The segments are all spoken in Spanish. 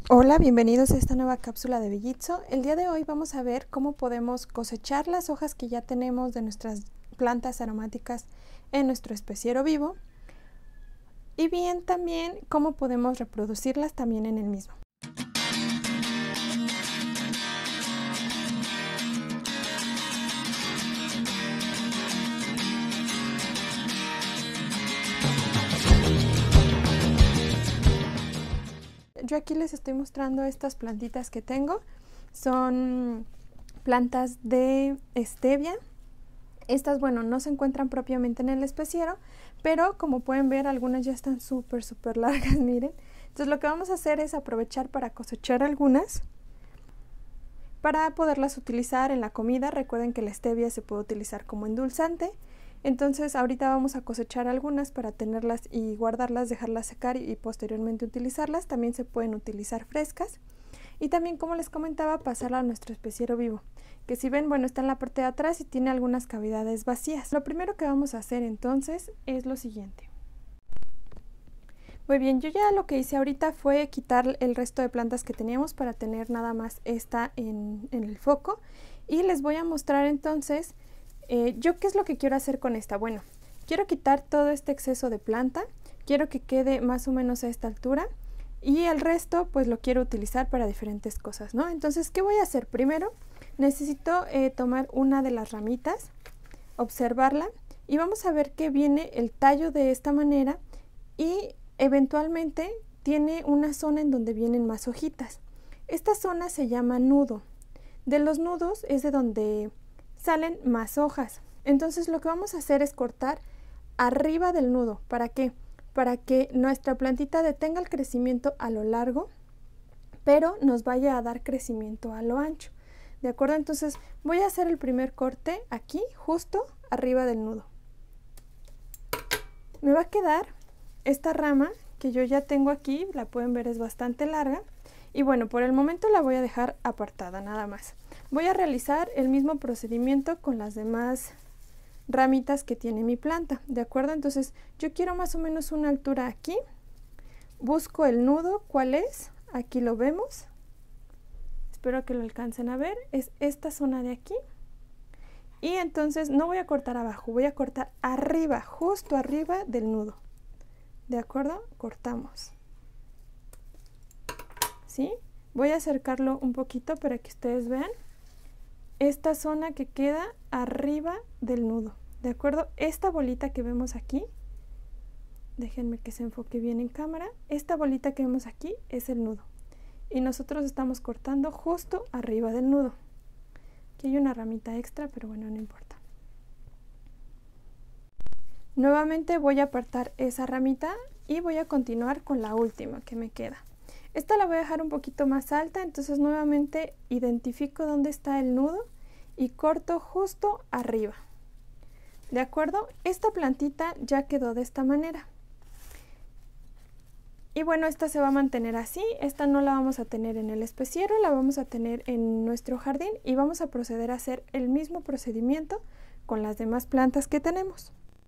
Hola, bienvenidos a esta nueva cápsula de Bellitzo. El día de hoy vamos a ver cómo podemos cosechar las hojas que ya tenemos de nuestras plantas aromáticas en nuestro especiero vivo y bien también cómo podemos reproducirlas también en el mismo. Yo aquí les estoy mostrando estas plantitas que tengo. Son plantas de stevia. Estas, bueno, no se encuentran propiamente en el especiero, pero como pueden ver, algunas ya están súper largas, miren. Entonces lo que vamos a hacer es aprovechar para cosechar algunas para poderlas utilizar en la comida. Recuerden que la stevia se puede utilizar como endulzante. Entonces ahorita vamos a cosechar algunas para tenerlas y guardarlas, dejarlas secar y posteriormente utilizarlas. También se pueden utilizar frescas. Y también, como les comentaba, pasarla a nuestro especiero vivo, que si ven, bueno, está en la parte de atrás y tiene algunas cavidades vacías. Lo primero que vamos a hacer entonces es lo siguiente. Muy bien, yo ya lo que hice ahorita fue quitar el resto de plantas que teníamos para tener nada más esta en el foco. Y les voy a mostrar entonces yo qué es lo que quiero hacer con esta. Bueno, quiero quitar todo este exceso de planta, quiero que quede más o menos a esta altura. Y el resto pues lo quiero utilizar para diferentes cosas, ¿no? Entonces, ¿qué voy a hacer? Primero necesito tomar una de las ramitas, observarla y vamos a ver que viene el tallo de esta manera y eventualmente tiene una zona en donde vienen más hojitas. Esta zona se llama nudo. De los nudos es de donde salen más hojas. Entonces lo que vamos a hacer es cortar arriba del nudo. ¿Para qué? Para que nuestra plantita detenga el crecimiento a lo largo, pero nos vaya a dar crecimiento a lo ancho. ¿De acuerdo? Entonces voy a hacer el primer corte aquí, justo arriba del nudo. Me va a quedar esta rama que yo ya tengo aquí, la pueden ver, es bastante larga. Y bueno, por el momento la voy a dejar apartada, nada más. Voy a realizar el mismo procedimiento con las demás ramitas que tiene mi planta, ¿de acuerdo? Entonces yo quiero más o menos una altura aquí, busco el nudo, ¿cuál es? Aquí lo vemos, espero que lo alcancen a ver, es esta zona de aquí. Y entonces no voy a cortar abajo, voy a cortar arriba, justo arriba del nudo, ¿de acuerdo? Cortamos, ¿sí? Voy a acercarlo un poquito para que ustedes vean esta zona que queda arriba del nudo, ¿de acuerdo? Esta bolita que vemos aquí, déjenme que se enfoque bien en cámara, esta bolita que vemos aquí es el nudo y nosotros estamos cortando justo arriba del nudo. Aquí hay una ramita extra, pero bueno, no importa. Nuevamente voy a apartar esa ramita y voy a continuar con la última que me queda. Esta la voy a dejar un poquito más alta, entonces nuevamente identifico dónde está el nudo y corto justo arriba. ¿De acuerdo? Esta plantita ya quedó de esta manera. Y bueno, esta se va a mantener así, esta no la vamos a tener en el especiero, la vamos a tener en nuestro jardín y vamos a proceder a hacer el mismo procedimiento con las demás plantas que tenemos.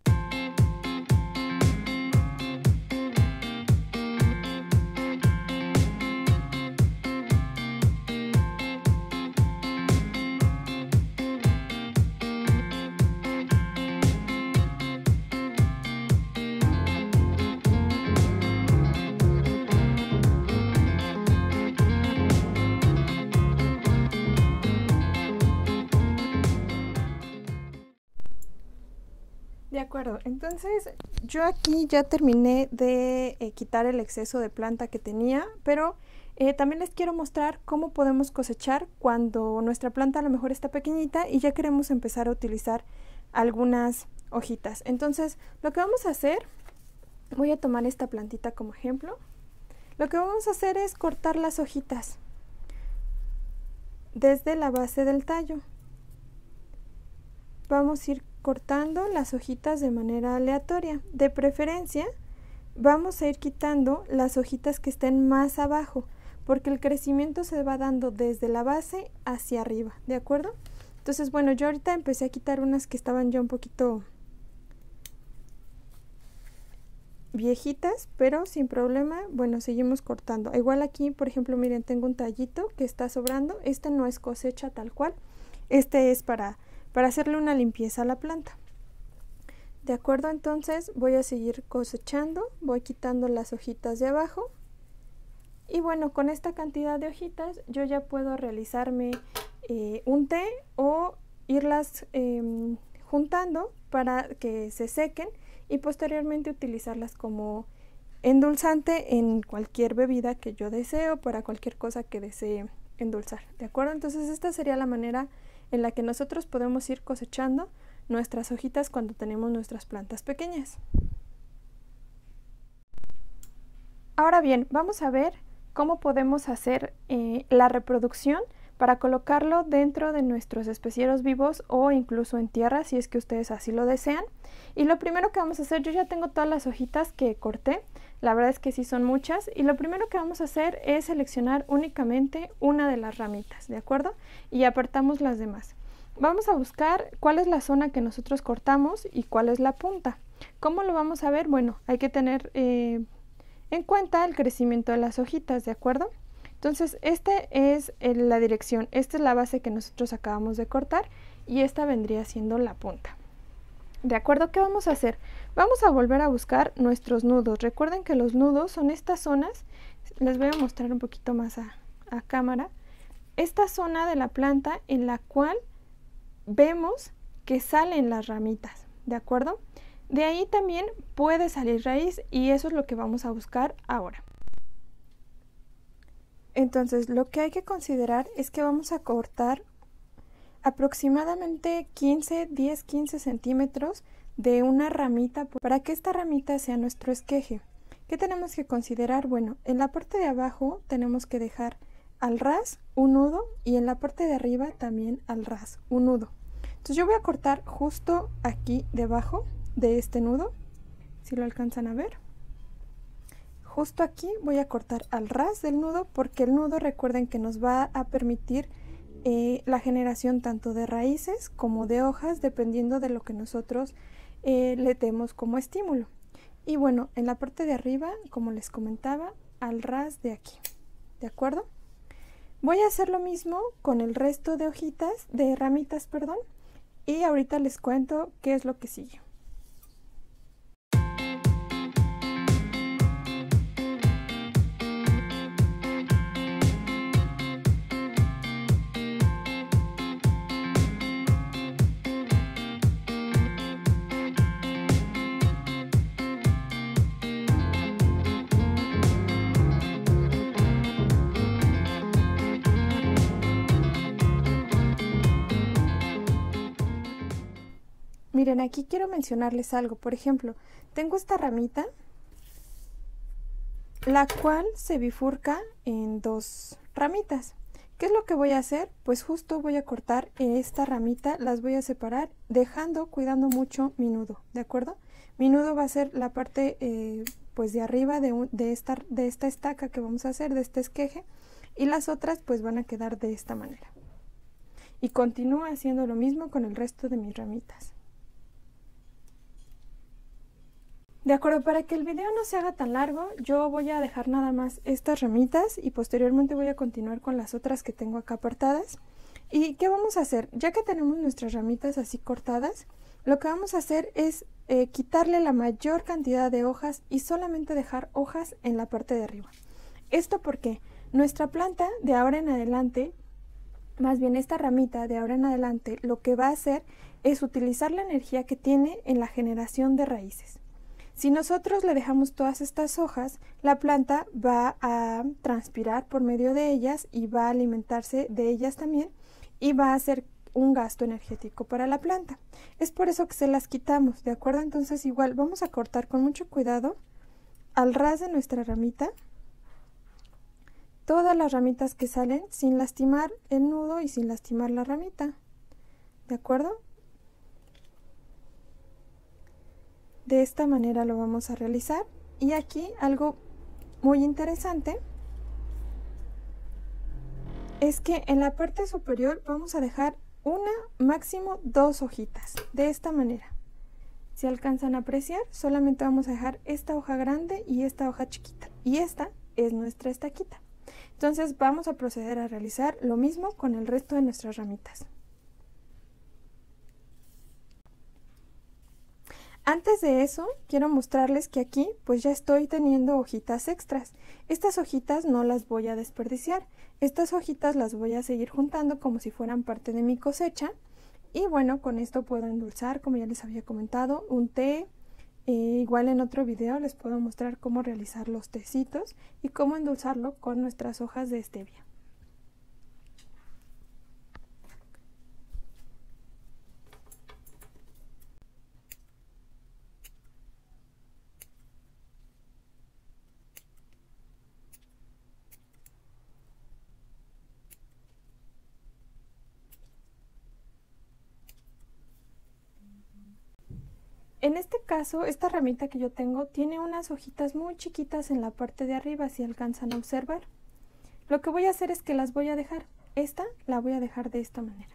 De acuerdo, entonces yo aquí ya terminé de quitar el exceso de planta que tenía, pero también les quiero mostrar cómo podemos cosechar cuando nuestra planta a lo mejor está pequeñita y ya queremos empezar a utilizar algunas hojitas. Entonces lo que vamos a hacer, voy a tomar esta plantita como ejemplo, lo que vamos a hacer es cortar las hojitas desde la base del tallo. Vamos a ir cortando las hojitas de manera aleatoria. De preferencia vamos a ir quitando las hojitas que estén más abajo, porque el crecimiento se va dando desde la base hacia arriba, ¿de acuerdo? Entonces, bueno, yo ahorita empecé a quitar unas que estaban ya un poquito viejitas, pero sin problema, bueno, seguimos cortando. Igual aquí, por ejemplo, miren, tengo un tallito que está sobrando. Este no es cosecha tal cual, este es para hacerle una limpieza a la planta. De acuerdo, entonces voy a seguir cosechando, voy quitando las hojitas de abajo. Y bueno, con esta cantidad de hojitas yo ya puedo realizarme un té o irlas juntando para que se sequen y posteriormente utilizarlas como endulzante en cualquier bebida que yo desee o para cualquier cosa que desee endulzar. ¿De acuerdo? Entonces esta sería la manera en la que nosotros podemos ir cosechando nuestras hojitas cuando tenemos nuestras plantas pequeñas. Ahora bien, vamos a ver cómo podemos hacer la reproducción para colocarlo dentro de nuestros especieros vivos o incluso en tierra si es que ustedes así lo desean. Y lo primero que vamos a hacer, yo ya tengo todas las hojitas que corté, la verdad es que sí son muchas, y lo primero que vamos a hacer es seleccionar únicamente una de las ramitas, ¿de acuerdo? Y apartamos las demás. Vamos a buscar cuál es la zona que nosotros cortamos y cuál es la punta. ¿Cómo lo vamos a ver? Bueno, hay que tener en cuenta el crecimiento de las hojitas, ¿de acuerdo? Entonces, esta es la dirección, esta es la base que nosotros acabamos de cortar y esta vendría siendo la punta. ¿De acuerdo? ¿Qué vamos a hacer? Vamos a volver a buscar nuestros nudos. Recuerden que los nudos son estas zonas, les voy a mostrar un poquito más a cámara, esta zona de la planta en la cual vemos que salen las ramitas, ¿de acuerdo? De ahí también puede salir raíz y eso es lo que vamos a buscar ahora. Entonces, lo que hay que considerar es que vamos a cortar aproximadamente 10-15 centímetros de una ramita para que esta ramita sea nuestro esqueje. ¿Qué tenemos que considerar? Bueno, en la parte de abajo tenemos que dejar al ras un nudo y en la parte de arriba también al ras un nudo. Entonces yo voy a cortar justo aquí debajo de este nudo, si lo alcanzan a ver. Justo aquí voy a cortar al ras del nudo porque el nudo, recuerden que nos va a permitir la generación tanto de raíces como de hojas dependiendo de lo que nosotros le demos como estímulo. Y bueno, en la parte de arriba, como les comentaba, al ras de aquí, ¿de acuerdo? Voy a hacer lo mismo con el resto de hojitas, de ramitas, perdón, y ahorita les cuento qué es lo que sigue. Miren, aquí quiero mencionarles algo. Por ejemplo, tengo esta ramita, la cual se bifurca en dos ramitas. ¿Qué es lo que voy a hacer? Pues justo voy a cortar esta ramita, las voy a separar, cuidando mucho mi nudo, ¿de acuerdo? Mi nudo va a ser la parte pues de arriba de esta estaca que vamos a hacer, de este esqueje, y las otras pues van a quedar de esta manera. Y continúo haciendo lo mismo con el resto de mis ramitas. De acuerdo, para que el video no se haga tan largo, yo voy a dejar nada más estas ramitas y posteriormente voy a continuar con las otras que tengo acá apartadas. ¿Y qué vamos a hacer? Ya que tenemos nuestras ramitas así cortadas, lo que vamos a hacer es quitarle la mayor cantidad de hojas y solamente dejar hojas en la parte de arriba. Esto porque nuestra planta de ahora en adelante, más bien esta ramita de ahora en adelante, lo que va a hacer es utilizar la energía que tiene en la generación de raíces. Si nosotros le dejamos todas estas hojas, la planta va a transpirar por medio de ellas y va a alimentarse de ellas también y va a hacer un gasto energético para la planta. Es por eso que se las quitamos, ¿de acuerdo? Entonces igual vamos a cortar con mucho cuidado al ras de nuestra ramita todas las ramitas que salen sin lastimar el nudo y sin lastimar la ramita, ¿de acuerdo? De esta manera lo vamos a realizar. Y aquí algo muy interesante es que en la parte superior vamos a dejar una, máximo 2 hojitas, de esta manera. Si alcanzan a apreciar, solamente vamos a dejar esta hoja grande y esta hoja chiquita. Y esta es nuestra estaquita. Entonces vamos a proceder a realizar lo mismo con el resto de nuestras ramitas. Antes de eso, quiero mostrarles que aquí pues ya estoy teniendo hojitas extras. Estas hojitas no las voy a desperdiciar. Estas hojitas las voy a seguir juntando como si fueran parte de mi cosecha. Y bueno, con esto puedo endulzar, como ya les había comentado, un té. Igual en otro video les puedo mostrar cómo realizar los tecitos y cómo endulzarlo con nuestras hojas de stevia. En este caso, esta ramita que yo tengo tiene unas hojitas muy chiquitas en la parte de arriba, si alcanzan a observar. Lo que voy a hacer es que las voy a dejar. Esta la voy a dejar de esta manera.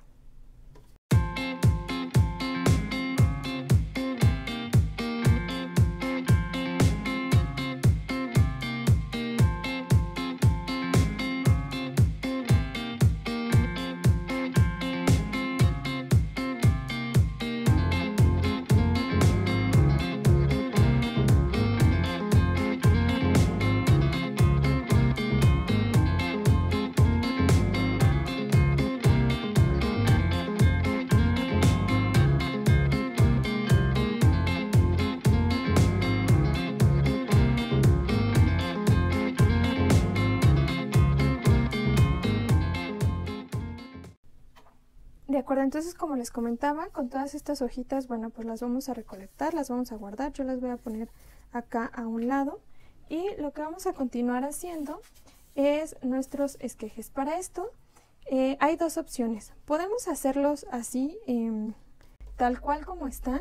De acuerdo, entonces como les comentaba, con todas estas hojitas, bueno, pues las vamos a recolectar, las vamos a guardar. Yo las voy a poner acá a un lado. Y lo que vamos a continuar haciendo es nuestros esquejes. Para esto hay dos opciones. Podemos hacerlos así, tal cual como están.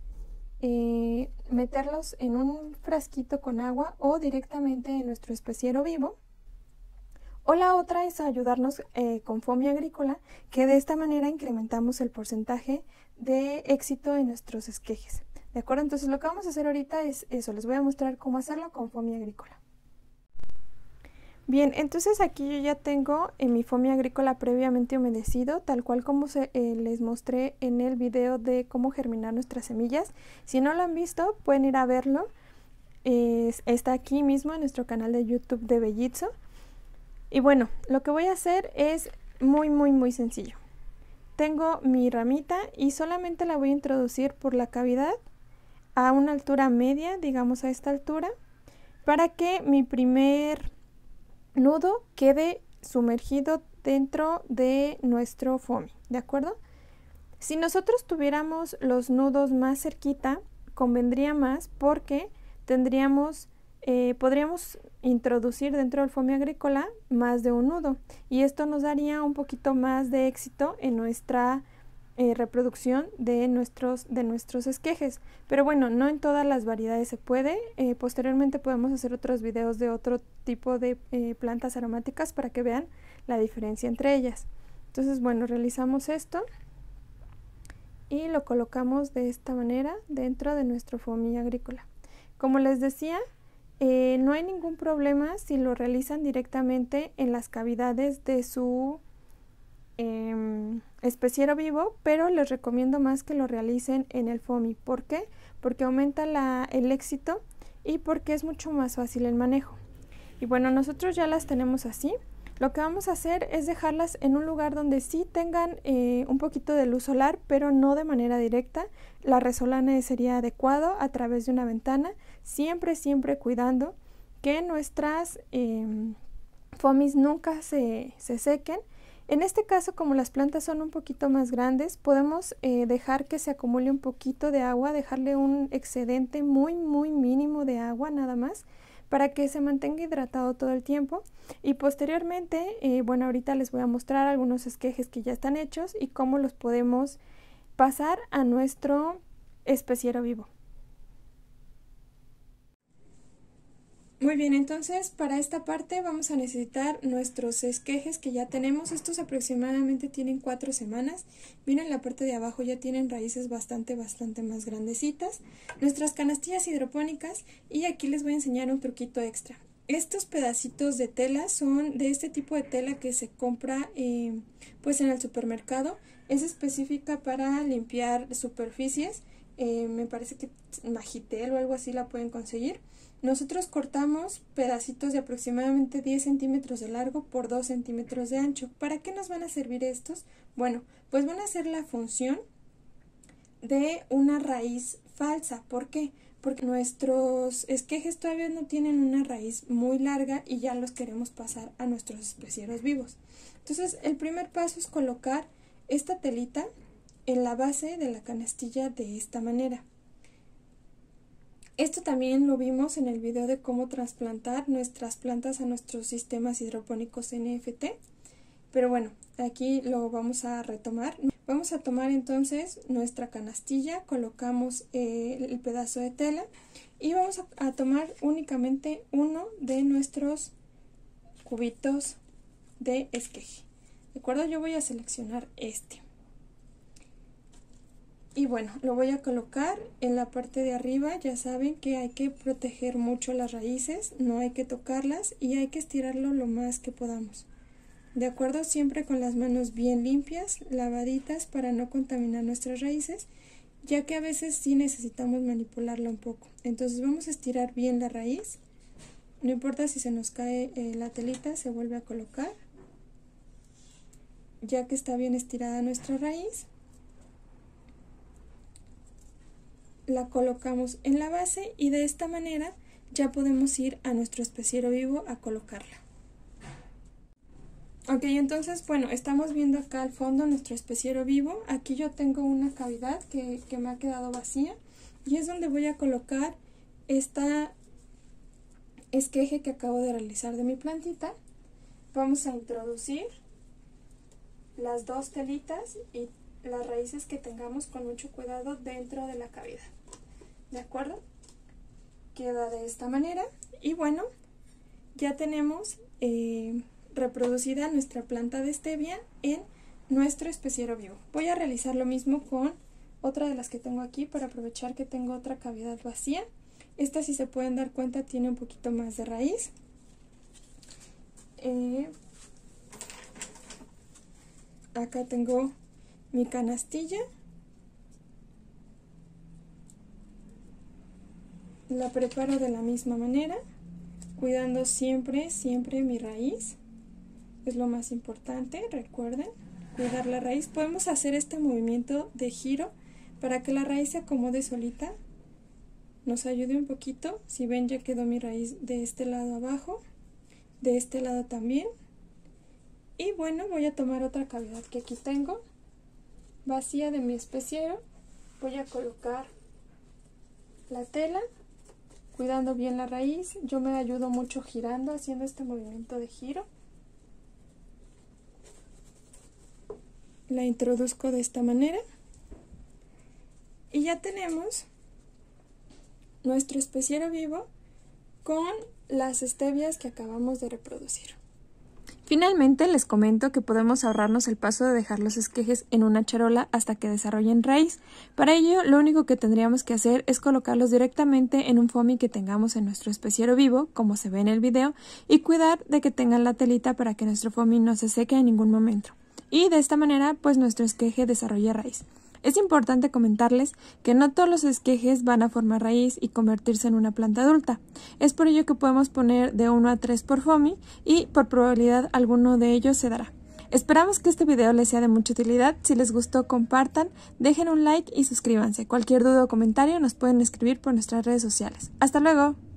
Meterlos en un frasquito con agua o directamente en nuestro especiero vivo. O la otra es ayudarnos con Fomia Agrícola, que de esta manera incrementamos el porcentaje de éxito en nuestros esquejes. ¿De acuerdo? Entonces lo que vamos a hacer ahorita es eso, les voy a mostrar cómo hacerlo con Fomia Agrícola. Bien, entonces aquí yo ya tengo mi Fomia Agrícola previamente humedecido, tal cual como les mostré en el video de cómo germinar nuestras semillas. Si no lo han visto, pueden ir a verlo. Está aquí mismo en nuestro canal de YouTube de Bellitzo. Y bueno, lo que voy a hacer es muy sencillo. Tengo mi ramita y solamente la voy a introducir por la cavidad a una altura media, digamos a esta altura, para que mi primer nudo quede sumergido dentro de nuestro foamy, ¿de acuerdo? Si nosotros tuviéramos los nudos más cerquita, convendría más porque podríamos introducir dentro del Fomia Agrícola más de un nudo y esto nos daría un poquito más de éxito en nuestra reproducción de nuestros esquejes. Pero bueno, no en todas las variedades se puede. Posteriormente podemos hacer otros videos de otro tipo de plantas aromáticas para que vean la diferencia entre ellas. Entonces bueno, realizamos esto y lo colocamos de esta manera dentro de nuestro Fomia Agrícola. Como les decía, no hay ningún problema si lo realizan directamente en las cavidades de su especiero vivo, pero les recomiendo más que lo realicen en el foamy. ¿Por qué? Porque aumenta el éxito y porque es mucho más fácil el manejo. Y bueno, nosotros ya las tenemos así. Lo que vamos a hacer es dejarlas en un lugar donde sí tengan un poquito de luz solar, pero no de manera directa. La resolana sería adecuado a través de una ventana, siempre cuidando que nuestras foamies nunca se sequen. En este caso, como las plantas son un poquito más grandes, podemos dejar que se acumule un poquito de agua, dejarle un excedente muy mínimo de agua nada más, para que se mantenga hidratado todo el tiempo. Y posteriormente, bueno, ahorita les voy a mostrar algunos esquejes que ya están hechos y cómo los podemos pasar a nuestro especiero vivo. Muy bien, entonces para esta parte vamos a necesitar nuestros esquejes que ya tenemos. Estos aproximadamente tienen 4 semanas. Miren, la parte de abajo ya tienen raíces bastante más grandecitas. Nuestras canastillas hidropónicas, y aquí les voy a enseñar un truquito extra. Estos pedacitos de tela son de este tipo de tela que se compra pues en el supermercado. Es específica para limpiar superficies. Me parece que Magitel o algo así la pueden conseguir. Nosotros cortamos pedacitos de aproximadamente 10 centímetros de largo por 2 centímetros de ancho. ¿Para qué nos van a servir estos? Bueno, pues van a hacer la función de una raíz falsa. ¿Por qué? Porque nuestros esquejes todavía no tienen una raíz muy larga y ya los queremos pasar a nuestros especieros vivos. Entonces, el primer paso es colocar esta telita en la base de la canastilla de esta manera. Esto también lo vimos en el video de cómo trasplantar nuestras plantas a nuestros sistemas hidropónicos NFT. Pero bueno, aquí lo vamos a retomar. Vamos a tomar entonces nuestra canastilla, colocamos el pedazo de tela y vamos a tomar únicamente uno de nuestros cubitos de esqueje. ¿De acuerdo? Yo voy a seleccionar este. Y bueno, lo voy a colocar en la parte de arriba. Ya saben que hay que proteger mucho las raíces, no hay que tocarlas y hay que estirarlo lo más que podamos. De acuerdo, siempre con las manos bien limpias, lavaditas para no contaminar nuestras raíces, ya que a veces sí necesitamos manipularla un poco. Entonces vamos a estirar bien la raíz. No importa si se nos cae la telita, se vuelve a colocar. Ya que está bien estirada nuestra raíz, la colocamos en la base y de esta manera ya podemos ir a nuestro especiero vivo a colocarla. Ok, entonces bueno, estamos viendo acá al fondo nuestro especiero vivo. Aquí yo tengo una cavidad que me ha quedado vacía y es donde voy a colocar esta esqueje que acabo de realizar de mi plantita. Vamos a introducir las dos telitas y las raíces que tengamos con mucho cuidado dentro de la cavidad. ¿De acuerdo? Queda de esta manera y bueno, ya tenemos reproducida nuestra planta de stevia en nuestro especiero vivo. Voy a realizar lo mismo con otra de las que tengo aquí para aprovechar que tengo otra cavidad vacía. Esta, si se pueden dar cuenta, tiene un poquito más de raíz. Acá tengo mi canastilla. La preparo de la misma manera, cuidando siempre mi raíz. Es lo más importante, recuerden, cuidar la raíz. Podemos hacer este movimiento de giro para que la raíz se acomode solita. Nos ayude un poquito. Si ven, ya quedó mi raíz de este lado abajo, de este lado también. Y bueno, voy a tomar otra cavidad que aquí tengo, vacía de mi especiero. Voy a colocar la tela, cuidando bien la raíz. Yo me ayudo mucho girando, haciendo este movimiento de giro. La introduzco de esta manera. Y ya tenemos nuestro especiero vivo con las stevias que acabamos de reproducir. Finalmente les comento que podemos ahorrarnos el paso de dejar los esquejes en una charola hasta que desarrollen raíz. Para ello, lo único que tendríamos que hacer es colocarlos directamente en un foamy que tengamos en nuestro especiero vivo, como se ve en el video, y cuidar de que tengan la telita para que nuestro foamy no se seque en ningún momento. Y de esta manera, pues nuestro esqueje desarrolla raíz. Es importante comentarles que no todos los esquejes van a formar raíz y convertirse en una planta adulta. Es por ello que podemos poner de 1 a 3 por foamy y por probabilidad alguno de ellos se dará. Esperamos que este video les sea de mucha utilidad. Si les gustó, compartan, dejen un like y suscríbanse. Cualquier duda o comentario nos pueden escribir por nuestras redes sociales. ¡Hasta luego!